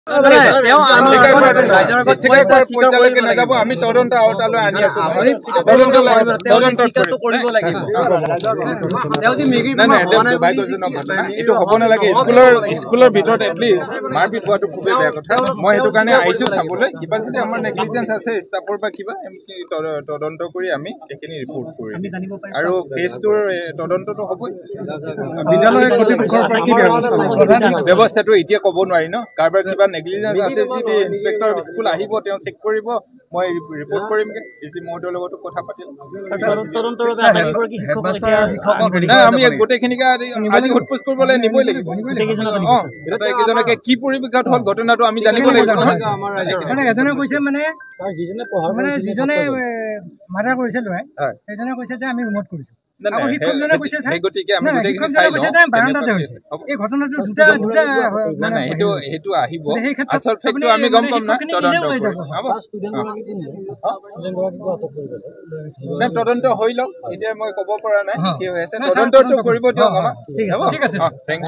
আমি তদন্ত আওতালৈ আনি আছো এইটো হ'ব নালাগে স্কুলৰ ভিতৰত এটলিষ্ট মাৰপিট হোৱাটো খুবেই বেয়া কথা মই সেইটো কাৰণে আহিছো চাবলৈ কিবা যদি আমাৰ নেগলিজেন্স আছে ষ্টাফৰ বা কিবা তদন্ত কৰি আমি সেইখিনি ৰিপৰ্ট কৰিম আৰু কেছটোৰ তদন্তটো হ'বই বিদ্যালয় কৰ্তৃপক্ষৰ পৰা কি ব্যৱস্থাটো এতিয়া ক'ব নোৱাৰি ন কাৰোবাৰ কিবা নেগলিজেন্স আছে যদি ইন্সপেক্টৰ স্কুল আহিব তেওঁ চেক কৰিব মই ৰিপৰ্ট কৰিমগে এজি মহোদয়ৰ লগতো কথা পাতিম আমি গোটেইখিনিকে আজি সোধপোছ কৰিবলৈ নিবই লাগিব এইকেইজনকে কি পৰিৱেশত হ'ল ঘটনাটো আমি জানিব লাগিব এজনে কৈছে মানে যিজনে মাৰ্ডাৰ কৰিছে ল'ৰাই সেইজনে কৈছে যে আমি ৰুমত কৰিছো তদন্ত হৈ লওক এতিয়া মই ক'ব পৰা নাই কি হৈ আছে তদন্তটো কৰিব দিয়ক আমাক ঠিক আছে